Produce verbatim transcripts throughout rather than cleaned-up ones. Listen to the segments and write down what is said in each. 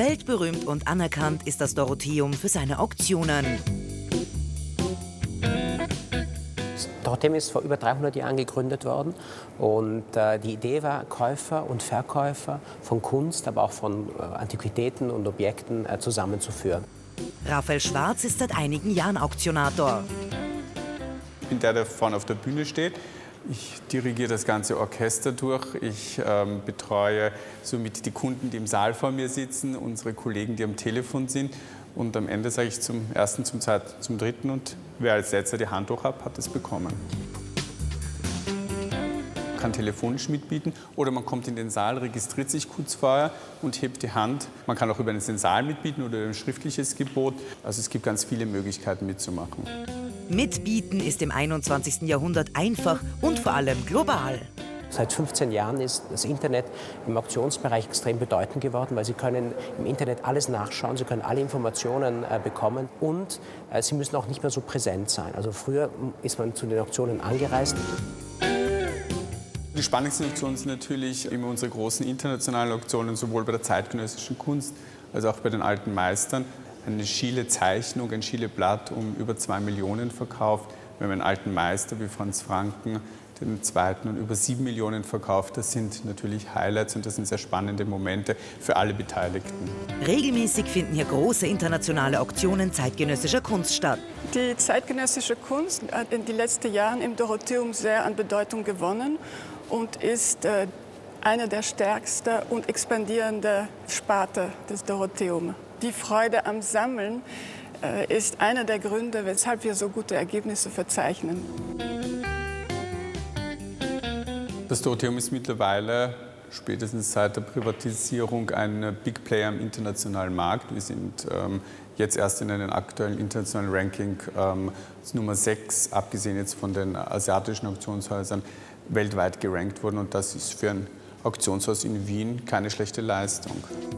Weltberühmt und anerkannt ist das Dorotheum für seine Auktionen. Das Dorotheum ist vor über dreihundert Jahren gegründet worden und äh, die Idee war, Käufer und Verkäufer von Kunst, aber auch von äh, Antiquitäten und Objekten äh, zusammenzuführen. Raphael Schwarz ist seit einigen Jahren Auktionator. Ich bin der, der vorne auf der Bühne steht. Ich dirigiere das ganze Orchester durch. Ich ähm, betreue somit die Kunden, die im Saal vor mir sitzen, unsere Kollegen, die am Telefon sind. Und am Ende sage ich zum ersten, zum zweiten, zum dritten und wer als letzter die Hand hoch hat, hat es bekommen. Man kann telefonisch mitbieten oder man kommt in den Saal, registriert sich kurz vorher und hebt die Hand. Man kann auch über den Saal mitbieten oder ein schriftliches Gebot. Also es gibt ganz viele Möglichkeiten mitzumachen. Mitbieten ist im einundzwanzigsten Jahrhundert einfach und vor allem global. Seit fünfzehn Jahren ist das Internet im Auktionsbereich extrem bedeutend geworden, weil Sie können im Internet alles nachschauen, Sie können alle Informationen äh, bekommen und äh, Sie müssen auch nicht mehr so präsent sein. Also früher ist man zu den Auktionen angereist. Die spannendsten Auktionen sind natürlich immer unsere großen internationalen Auktionen, sowohl bei der zeitgenössischen Kunst als auch bei den alten Meistern. Eine Schiele-Zeichnung, ein Schiele-Blatt um über zwei Millionen verkauft. Wir haben einen alten Meister wie Franz Franken, den zweiten, und über sieben Millionen verkauft. Das sind natürlich Highlights und das sind sehr spannende Momente für alle Beteiligten. Regelmäßig finden hier große internationale Auktionen zeitgenössischer Kunst statt. Die zeitgenössische Kunst hat in den letzten Jahren im Dorotheum sehr an Bedeutung gewonnen und ist äh, eine der stärksten und expandierenden Sparte des Dorotheum. Die Freude am Sammeln äh, ist einer der Gründe, weshalb wir so gute Ergebnisse verzeichnen. Das Dorotheum ist mittlerweile, spätestens seit der Privatisierung, ein Big Player im internationalen Markt. Wir sind ähm, jetzt erst in einem aktuellen internationalen Ranking ähm, Nummer sechs, abgesehen jetzt von den asiatischen Auktionshäusern, weltweit gerankt worden. Und das ist für ein Auktionshaus in Wien keine schlechte Leistung.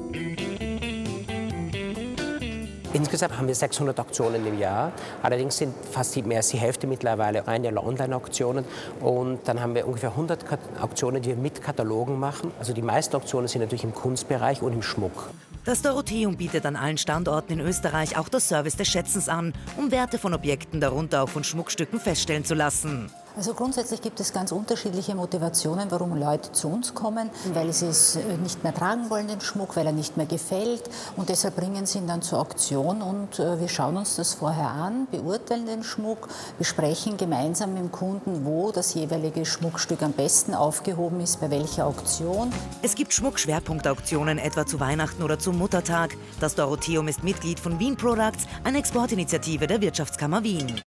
Insgesamt haben wir sechshundert Auktionen im Jahr. Allerdings sind fast mehr als die Hälfte mittlerweile reine Online-Auktionen. Und dann haben wir ungefähr hundert Auktionen, die wir mit Katalogen machen. Also die meisten Auktionen sind natürlich im Kunstbereich und im Schmuck. Das Dorotheum bietet an allen Standorten in Österreich auch das Service des Schätzens an, um Werte von Objekten, darunter auch von Schmuckstücken, feststellen zu lassen. Also grundsätzlich gibt es ganz unterschiedliche Motivationen, warum Leute zu uns kommen, weil sie es nicht mehr tragen wollen, den Schmuck, weil er nicht mehr gefällt, und deshalb bringen sie ihn dann zur Auktion und wir schauen uns das vorher an, beurteilen den Schmuck, besprechen gemeinsam mit dem Kunden, wo das jeweilige Schmuckstück am besten aufgehoben ist, bei welcher Auktion. Es gibt Schmuck-Schwerpunktauktionen, etwa zu Weihnachten oder zum Muttertag. Das Dorotheum ist Mitglied von Wien Products, einer Exportinitiative der Wirtschaftskammer Wien.